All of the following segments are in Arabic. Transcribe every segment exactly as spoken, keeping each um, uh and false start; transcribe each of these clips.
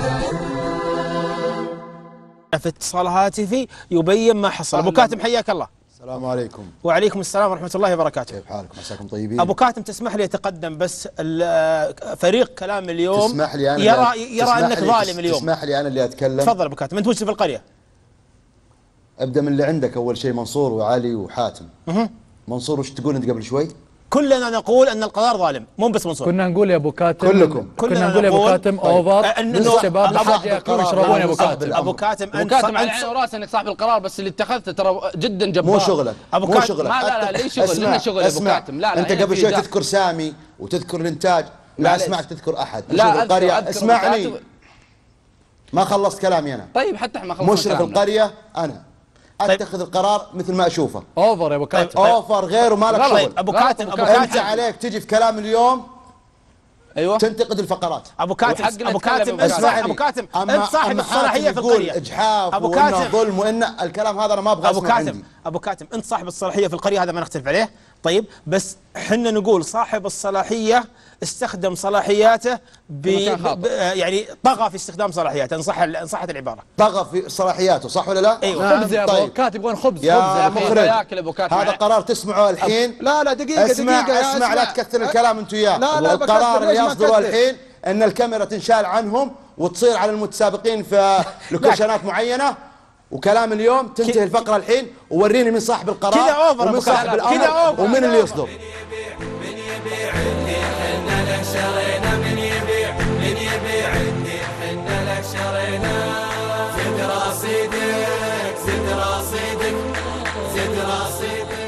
في اتصال هاتفي يبين ما حصل. ابو كاتم حياك الله. السلام عليكم. وعليكم السلام ورحمه الله وبركاته. كيف حالكم؟ عساكم طيبين. ابو كاتم تسمح لي اتقدم بس فريق كلام اليوم تسمح لي أنا يرى يرى انك ظالم اليوم. تسمح لي انا اللي اتكلم. تفضل ابو كاتم، انت مجلس في القريه. ابدا من اللي عندك اول شيء، منصور وعلي وحاتم. اها منصور وش تقول انت قبل شوي؟ كلنا نقول ان القرار ظالم، مو بس منصور. كنا نقول يا ابو كاتم كلكم كنا نقول يا ابو كاتم اوفر انه الشباب لحد ياكلون يشربون يا ابو كاتم. ابو كاتم ابو كاتم على عيني وراسي انك صاحب القرار، بس اللي اتخذته ترى جدا جبار. مو شغلك ابو مو كاتم شغلك. ما لا لا ليش شغل؟ لنا شغل يا ابو كاتم. لا لا انت قبل شوي تذكر سامي وتذكر الانتاج، لا اسمعك تذكر احد. لا القريه اسمعني، ما خلصت كلامي انا. طيب حتى احنا ما خلصنا مشرف القريه انا اتخذ القرار مثل ما اشوفه. اوفر يا ابو كاتم. اوفر غيره ما لك شغل. ابو كاتم ابو كاتم انت عليك تجي في كلام اليوم ايوه تنتقد الفقرات. ابو كاتم ابو كاتم اسمعني ابو كاتم انت صاحب الصلاحيه في القريه. اجحاف ابو كاتم ظلم وان الكلام هذا انا ما ابغى ابو اسمعه كاتم عندي. ابو كاتم انت صاحب الصلاحيه في القريه، هذا ما نختلف عليه. طيب بس احنا نقول صاحب الصلاحيه استخدم صلاحياته ب... ب... يعني طغى في استخدام صلاحياته، ان صح ان صحت العباره. طغى في صلاحياته صح ولا لا؟ ايوه. خبز يا ابو كاتم، يبغون خبز. يا خبز مخرج ياكل ابو كاتم. هذا قرار تسمعه الحين. لا لا دقيقه اسمع دقيقه اسمع, اسمع لا تكثر الكلام انت وياه. لا لا القرار اللي يصدره الحين ان الكاميرا تنشال عنهم وتصير على المتسابقين في لوكيشنات معينه، وكلام اليوم تنتهي الفقره الحين ووريني من صاحب القرار كذا اوفر ومن صاحب الامر ومن اللي يصدر. من يبيع عندي حنا له شرينا، من يبيع من يبيع عندي حنا له شرينا. زد رصيدك زد رصيدك زد رصيدك.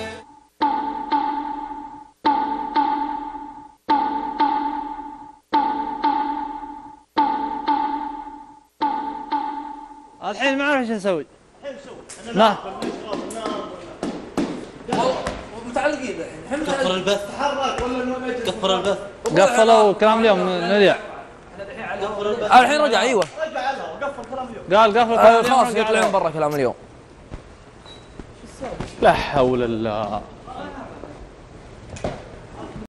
الحين ما اعرف ايش اسوي. الحين سوي نعم متعلقين الحين. قفل البث. تحرك ولا قفل البث. قفلوا كلام اليوم نذيع. الحين رجع. ايوه رجع له وقفل كلام اليوم. قال قفل كلام اليوم. خلاص يطلعون برا كلام اليوم. لا حول الله.